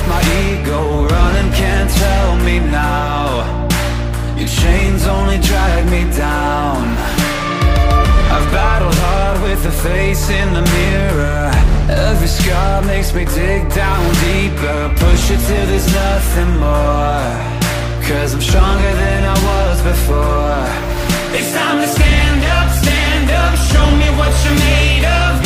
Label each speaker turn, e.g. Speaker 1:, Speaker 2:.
Speaker 1: my ego running, can't tell me now. Your chains only drag me down. I've battled hard with the face in the mirror. Every scar makes me dig down deeper. Push it till there's nothing more, 'cause I'm stronger than I was before. It's time to stand up, show me what you're made of.